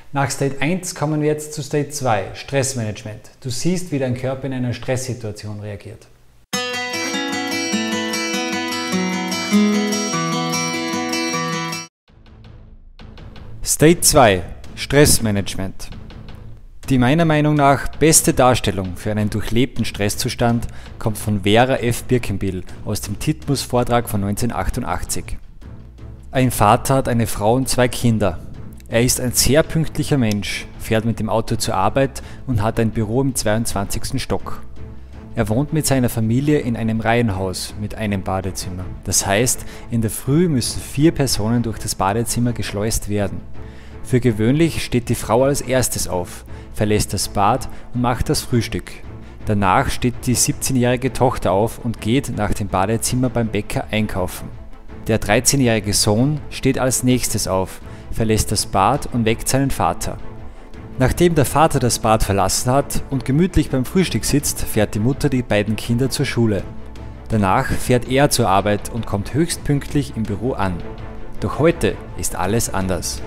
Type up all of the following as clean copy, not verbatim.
Nach State 1 kommen wir jetzt zu State 2, Stressmanagement. Du siehst, wie dein Körper in einer Stresssituation reagiert. State 2, Stressmanagement. Die meiner Meinung nach beste Darstellung für einen durchlebten Stresszustand kommt von Vera F. Birkenbill aus dem Titmus-Vortrag von 1988. Ein Vater hat eine Frau und 2 Kinder. Er ist ein sehr pünktlicher Mensch, fährt mit dem Auto zur Arbeit und hat ein Büro im 22. Stock. Er wohnt mit seiner Familie in einem Reihenhaus mit einem Badezimmer. Das heißt, in der Früh müssen 4 Personen durch das Badezimmer geschleust werden. Für gewöhnlich steht die Frau als erstes auf, verlässt das Bad und macht das Frühstück. Danach steht die 17-jährige Tochter auf und geht nach dem Badezimmer beim Bäcker einkaufen. Der 13-jährige Sohn steht als nächstes auf, verlässt das Bad und weckt seinen Vater. Nachdem der Vater das Bad verlassen hat und gemütlich beim Frühstück sitzt, fährt die Mutter die beiden Kinder zur Schule. Danach fährt er zur Arbeit und kommt höchstpünktlich im Büro an. Doch heute ist alles anders.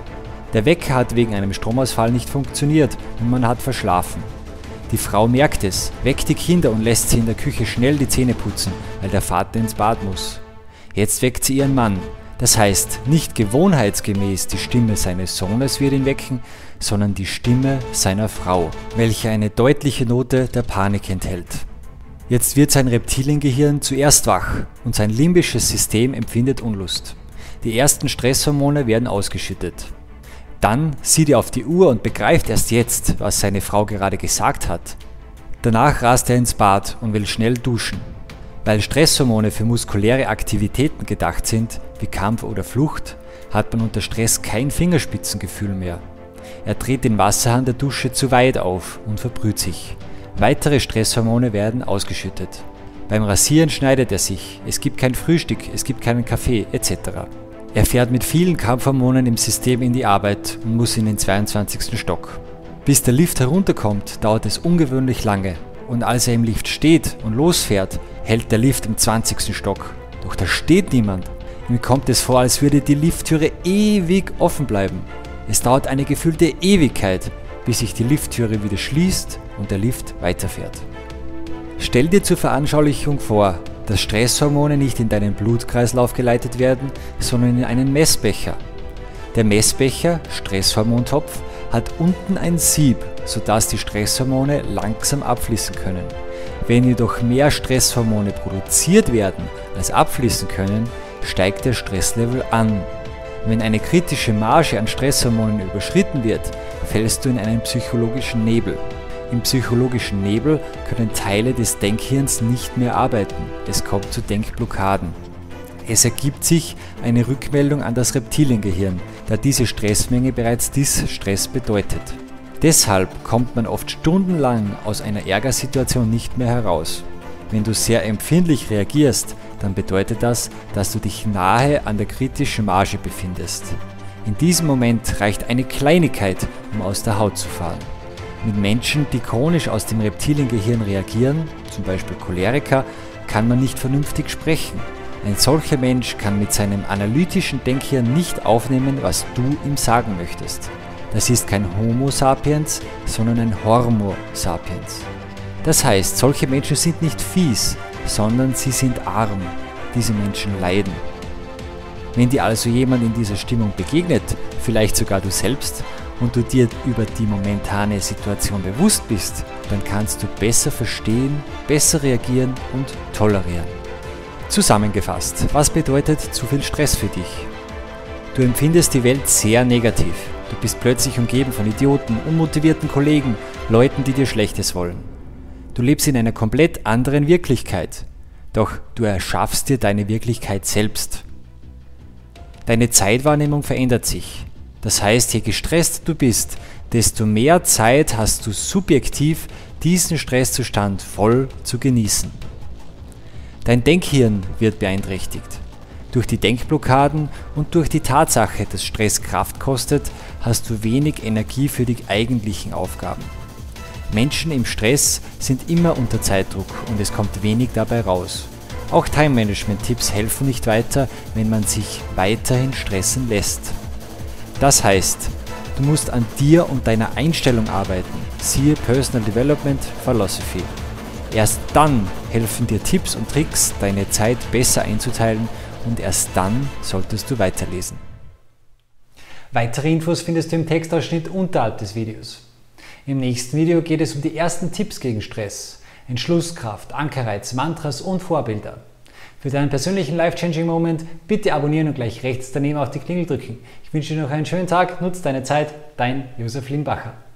Der Wecker hat wegen einem Stromausfall nicht funktioniert und man hat verschlafen. Die Frau merkt es, weckt die Kinder und lässt sie in der Küche schnell die Zähne putzen, weil der Vater ins Bad muss. Jetzt weckt sie ihren Mann. Das heißt, nicht gewohnheitsgemäß die Stimme seines Sohnes wird ihn wecken, sondern die Stimme seiner Frau, welche eine deutliche Note der Panik enthält. Jetzt wird sein Reptiliengehirn zuerst wach und sein limbisches System empfindet Unlust. Die ersten Stresshormone werden ausgeschüttet. Dann sieht er auf die Uhr und begreift erst jetzt, was seine Frau gerade gesagt hat. Danach rast er ins Bad und will schnell duschen. Weil Stresshormone für muskuläre Aktivitäten gedacht sind, wie Kampf oder Flucht, hat man unter Stress kein Fingerspitzengefühl mehr. Er dreht den Wasserhahn der Dusche zu weit auf und verbrüht sich. Weitere Stresshormone werden ausgeschüttet. Beim Rasieren schneidet er sich, es gibt kein Frühstück, es gibt keinen Kaffee etc. Er fährt mit vielen Kampfhormonen im System in die Arbeit und muss in den 22. Stock. Bis der Lift herunterkommt, dauert es ungewöhnlich lange. Und als er im Lift steht und losfährt, hält der Lift im 20. Stock. Doch da steht niemand. Ihm kommt es vor, als würde die Lifttüre ewig offen bleiben. Es dauert eine gefühlte Ewigkeit, bis sich die Lifttüre wieder schließt und der Lift weiterfährt. Stell dir zur Veranschaulichung vor, dass Stresshormone nicht in deinen Blutkreislauf geleitet werden, sondern in einen Messbecher. Der Messbecher, Stresshormontopf, hat unten ein Sieb, sodass die Stresshormone langsam abfließen können. Wenn jedoch mehr Stresshormone produziert werden, als abfließen können, steigt der Stresslevel an. Wenn eine kritische Marge an Stresshormonen überschritten wird, fällst du in einen psychologischen Nebel. Im psychologischen Nebel können Teile des Denkhirns nicht mehr arbeiten. Es kommt zu Denkblockaden. Es ergibt sich eine Rückmeldung an das Reptiliengehirn, da diese Stressmenge bereits Distress bedeutet. Deshalb kommt man oft stundenlang aus einer Ärgersituation nicht mehr heraus. Wenn du sehr empfindlich reagierst, dann bedeutet das, dass du dich nahe an der kritischen Marge befindest. In diesem Moment reicht eine Kleinigkeit, um aus der Haut zu fahren. Mit Menschen, die chronisch aus dem Reptiliengehirn reagieren, zum Beispiel Choleriker, kann man nicht vernünftig sprechen. Ein solcher Mensch kann mit seinem analytischen Denkhirn nicht aufnehmen, was du ihm sagen möchtest. Das ist kein Homo sapiens, sondern ein Hormo sapiens. Das heißt, solche Menschen sind nicht fies, sondern sie sind arm. Diese Menschen leiden. Wenn dir also jemand in dieser Stimmung begegnet, vielleicht sogar du selbst, und du dir über die momentane Situation bewusst bist, dann kannst du besser verstehen, besser reagieren und tolerieren. Zusammengefasst, was bedeutet zu viel Stress für dich? Du empfindest die Welt sehr negativ. Du bist plötzlich umgeben von Idioten, unmotivierten Kollegen, Leuten, die dir Schlechtes wollen. Du lebst in einer komplett anderen Wirklichkeit, doch du erschaffst dir deine Wirklichkeit selbst. Deine Zeitwahrnehmung verändert sich. Das heißt, je gestresster du bist, desto mehr Zeit hast du subjektiv, diesen Stresszustand voll zu genießen. Dein Denkhirn wird beeinträchtigt. Durch die Denkblockaden und durch die Tatsache, dass Stress Kraft kostet, hast du wenig Energie für die eigentlichen Aufgaben. Menschen im Stress sind immer unter Zeitdruck und es kommt wenig dabei raus. Auch Time-Management-Tipps helfen nicht weiter, wenn man sich weiterhin stressen lässt. Das heißt, Du musst an dir und deiner Einstellung arbeiten. Siehe Personal Development Philosophy. Erst dann helfen dir Tipps und Tricks, deine Zeit besser einzuteilen, und erst dann solltest du weiterlesen. Weitere Infos findest du im Textausschnitt unterhalb des Videos. Im nächsten Video geht es um die ersten Tipps gegen Stress, Entschlusskraft, Ankerreiz, Mantras und Vorbilder. Für deinen persönlichen Life-Changing Moment bitte abonnieren und gleich rechts daneben auf die Klingel drücken. Ich wünsche dir noch einen schönen Tag, nutz deine Zeit, dein Josef Limbacher.